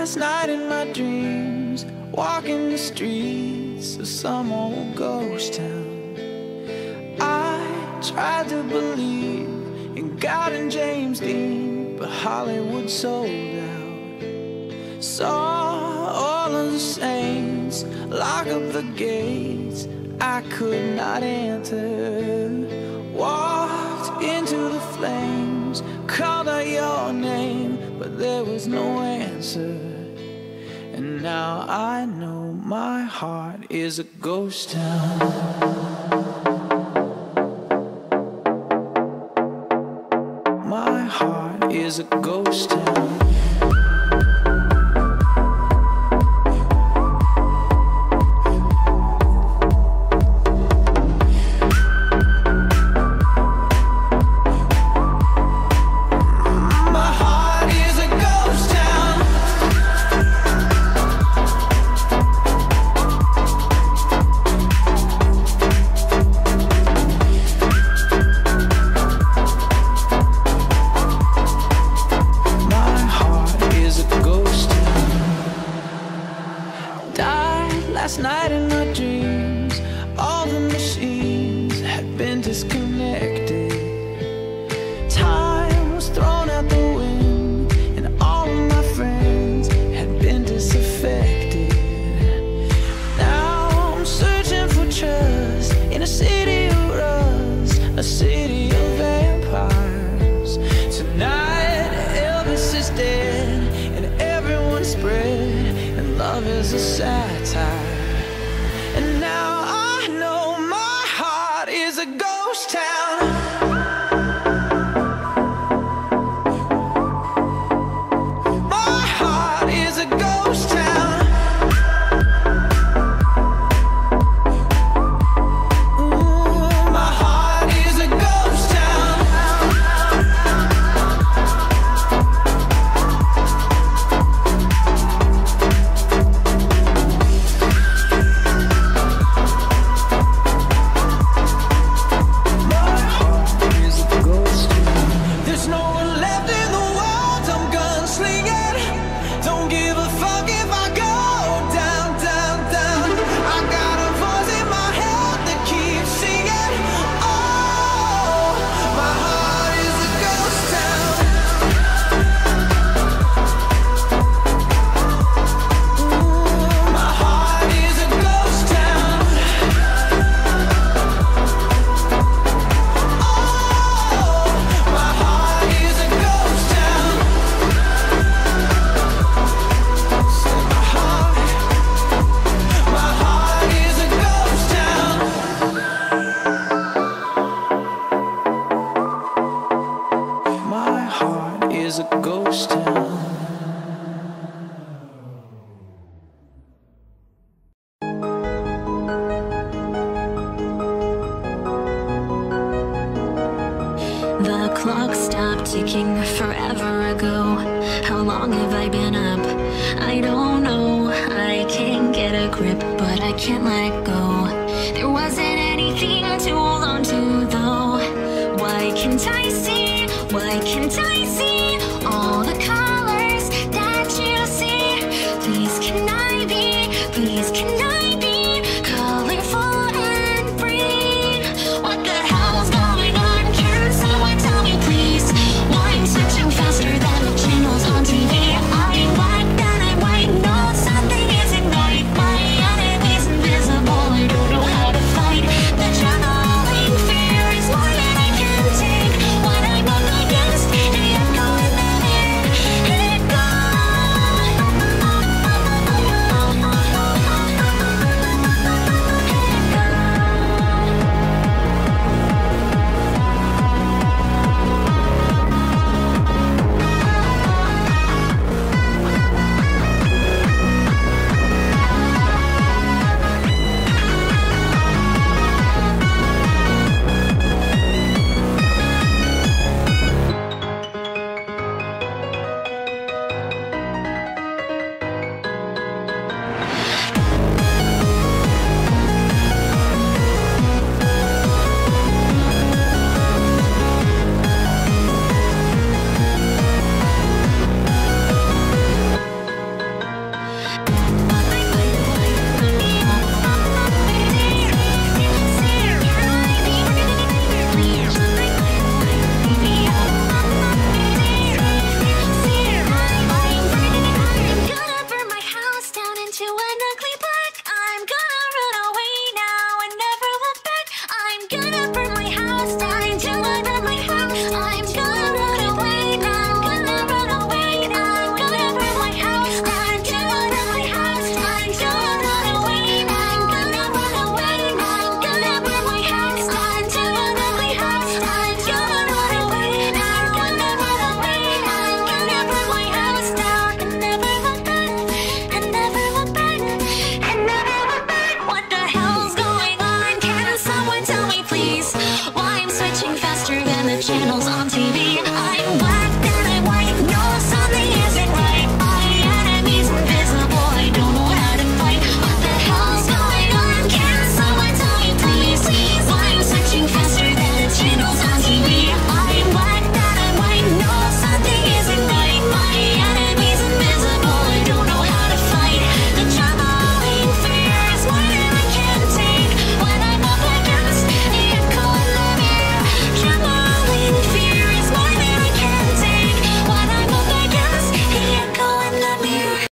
last night in my dreams, walking the streets of some old ghost town. I tried to believe in God and James Dean, but Hollywood sold out. Saw all of the saints lock up the gates I could not enter. Walked into the flames, called out your name, but there was no answer. And now I know my heart is a ghost town. My heart is a ghost town. Last night in my dreams, all the machines had been disconnected. Time was thrown out the wind, and all of my friends had been disaffected. Now I'm searching for trust in a city of rust, a city of vampires. Tonight Elvis is dead, and everyone's spread, and love is a satire. And now I know my heart is a ghost town. My heart is a ghost town. Ooh, my heart is a ghost town. Is a ghost town. The clock stopped ticking forever ago. How long have I been up? I don't know. I can't get a grip, but I can't let go. There wasn't anything to hold on to though. Why can't I see? Why can't I see?